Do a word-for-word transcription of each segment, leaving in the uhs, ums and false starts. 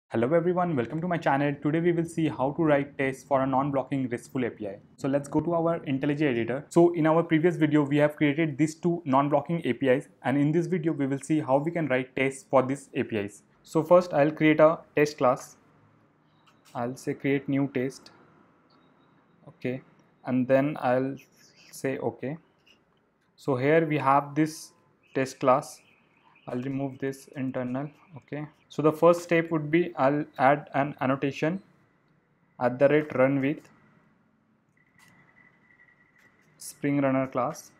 Hello everyone, welcome to my channel. Today we will see how to write tests for a non-blocking RESTful A P I. So let's go to our IntelliJ editor. So in our previous video, we have created these two non-blocking A P Is, and in this video, we will see how we can write tests for these A P Is. So first I'll create a test class. I'll say create new test. Okay. And then I'll say okay. So here we have this test class. I'll remove this internal. Okay. So the first step would be I'll add an annotation at the rate run with Spring Runner class.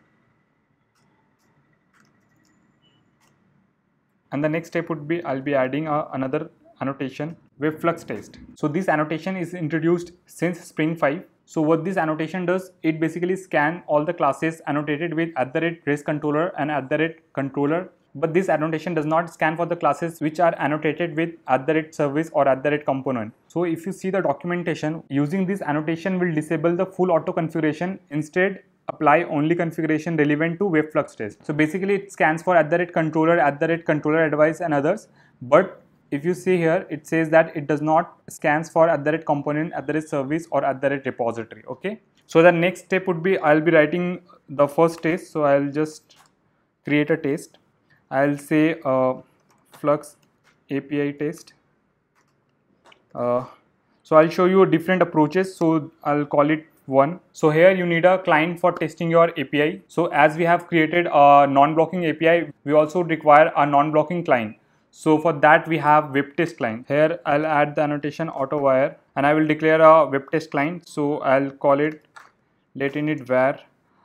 And the next step would be I'll be adding a, another annotation WebFlux test. So this annotation is introduced since Spring five. So what this annotation does, it basically scan all the classes annotated with at the rate REST controller and at the rate controller. But this annotation does not scan for the classes which are annotated with at the rate service or at the rate component. So if you see the documentation, using this annotation will disable the full auto configuration. Instead, apply only configuration relevant to WebFlux test. So basically it scans for at the rate controller, at the rate controller advice and others. But if you see here, it says that it does not scans for at the rate component, at the rate service or at the rate repository. Okay. So the next step would be I'll be writing the first test. So I'll just create a test. I'll say uh, Flux A P I test. Uh, so I'll show you different approaches. So I'll call it one. So here you need a client for testing your A P I. So as we have created a non-blocking A P I, we also require a non-blocking client. So for that we have web test client. Here I'll add the annotation AutoWire and I will declare a web test client. So I'll call it let init var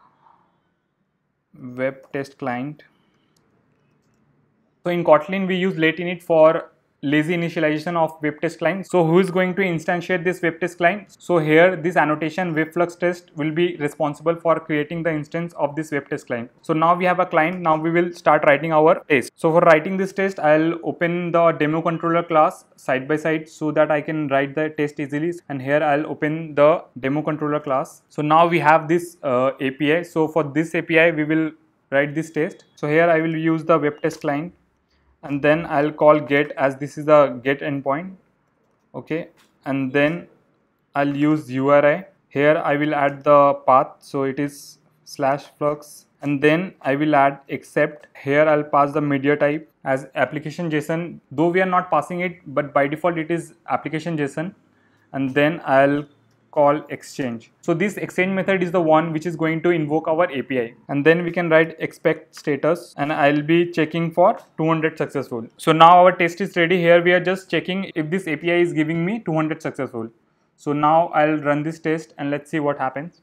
web test client. So in Kotlin we use let init for lazy initialization of web test client. So who is going to instantiate this web test client? So here this annotation WebFlux test will be responsible for creating the instance of this web test client. So now we have a client. Now we will start writing our test. So for writing this test, I'll open the demo controller class side by side so that I can write the test easily. And here I'll open the demo controller class. So now we have this uh, A P I. So for this A P I, we will write this test. So here I will use the web test client. And then I'll call get, as this is the get endpoint. Okay, and then I'll use U R I. Here I will add the path, so it is slash flux, and then I will add except. Here I'll pass the media type as application JSON, though we are not passing it, but by default it is application JSON. And then I'll call exchange. So this exchange method is the one which is going to invoke our A P I, and then we can write expect status, and I'll be checking for two hundred successful. So now our test is ready. Here we are just checking if this A P I is giving me two hundred successful. So now I'll run this test and let's see what happens.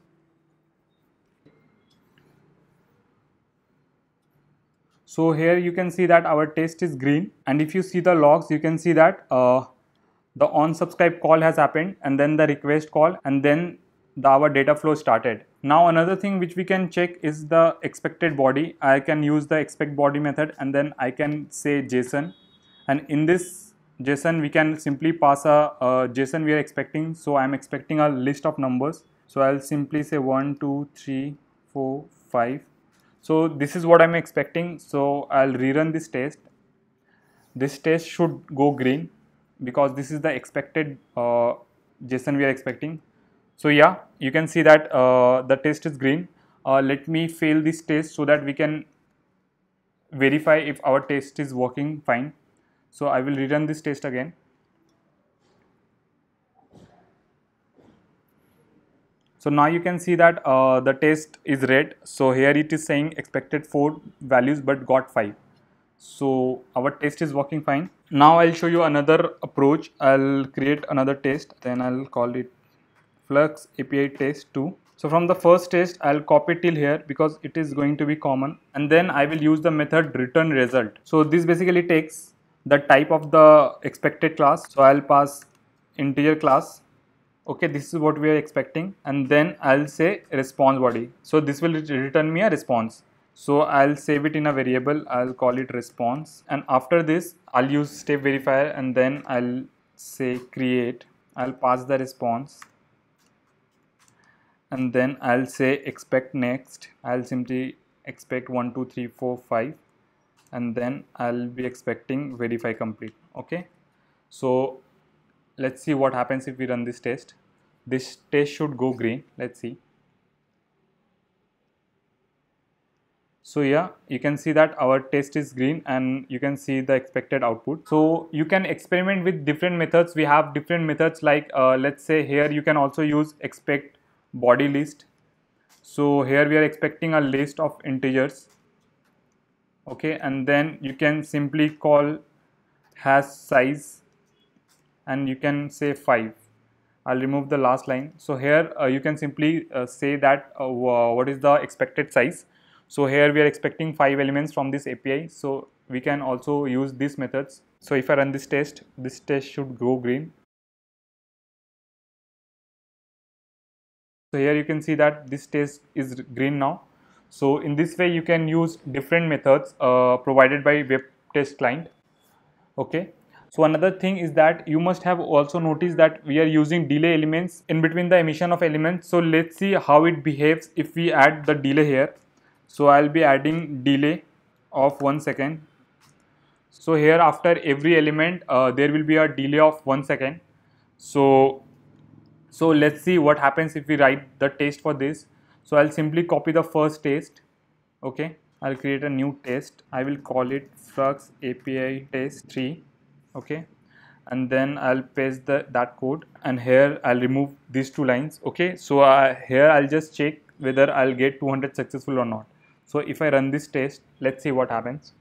So here you can see that our test is green, and if you see the logs, you can see that uh, the on subscribe call has happened, and then the request call, and then the our data flow started. Now another thing which we can check is the expected body. I can use the expect body method, and then I can say JSON, and in this JSON we can simply pass a, a JSON we are expecting. So I am expecting a list of numbers. So I'll simply say one, two, three, four, five. So this is what I'm expecting. So I'll rerun this test. This test should go green, because this is the expected uh, JSON we are expecting. So yeah, you can see that uh, the test is green. Uh, let me fail this test so that we can verify if our test is working fine. So I will rerun this test again. So now you can see that uh, the test is red. So here it is saying expected four values but got five. So our test is working fine. Now I'll show you another approach. I'll create another test, then I'll call it Flux A P I test two. So from the first test, I'll copy till here because it is going to be common, and then I will use the method return result. So this basically takes the type of the expected class. So I'll pass integer class. Okay, this is what we are expecting, and then I'll say response body. So this will return me a response. So I'll save it in a variable. I'll call it response, and after this I'll use step verifier, and then I'll say create. I'll pass the response, and then I'll say expect next. I'll simply expect one, two, three, four, five, and then I'll be expecting verify complete. Okay, so let's see what happens if we run this test. This test should go green. Let's see. So yeah, you can see that our test is green and you can see the expected output. So you can experiment with different methods. We have different methods like uh, let's say here you can also use expect body list. So here we are expecting a list of integers. Okay, and then you can simply call hash size and you can say five. I'll remove the last line. So here uh, you can simply uh, say that uh, what is the expected size. So here we are expecting five elements from this A P I. So we can also use these methods. So if I run this test, this test should go green. So here you can see that this test is green now. So in this way you can use different methods uh, provided by web test client. Okay. So another thing is that you must have also noticed that we are using delay elements in between the emission of elements. So let's see how it behaves if we add the delay here. So I'll be adding delay of one second. So here after every element uh, there will be a delay of one second. So so let's see what happens if we write the test for this. So I'll simply copy the first test. Okay, I'll create a new test. I will call it Flux A P I test three. Okay, and then I'll paste the that code, and here I'll remove these two lines. Okay, so uh, here I'll just check whether I'll get two hundred successful or not. So if I run this test, let's see what happens.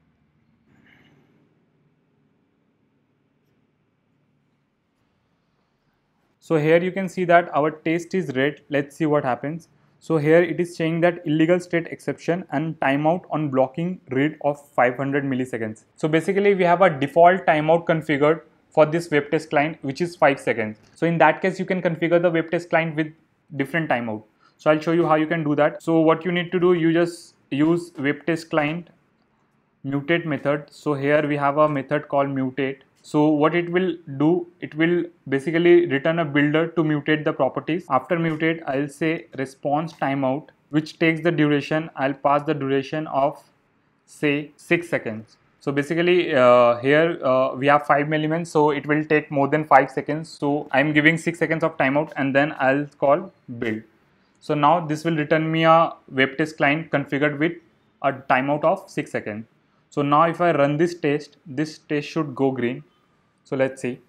So here you can see that our test is red. Let's see what happens. So here it is saying that illegal state exception and timeout on blocking read of five hundred milliseconds. So basically we have a default timeout configured for this web test client, which is five seconds. So in that case you can configure the web test client with different timeout. So I'll show you how you can do that. So what you need to do, you just use web test client mutate method. So here we have a method called mutate. So what it will do, it will basically return a builder to mutate the properties. After mutate, I'll say response timeout, which takes the duration. I'll pass the duration of say six seconds. So basically uh, here uh, we have five elements, so it will take more than five seconds. So I'm giving six seconds of timeout and then I'll call build. So now this will return me a web test client configured with a timeout of six seconds. So now if I run this test, this test should go green. So let's see.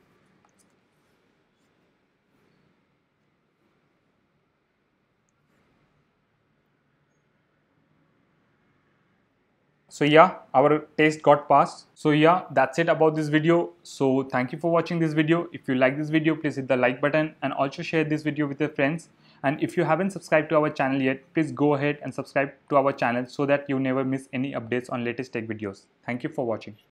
So yeah, our test got passed. So yeah, that's it about this video. So thank you for watching this video. If you like this video, please hit the like button and also share this video with your friends. And if you haven't subscribed to our channel yet, please go ahead and subscribe to our channel so that you never miss any updates on latest tech videos. Thank you for watching.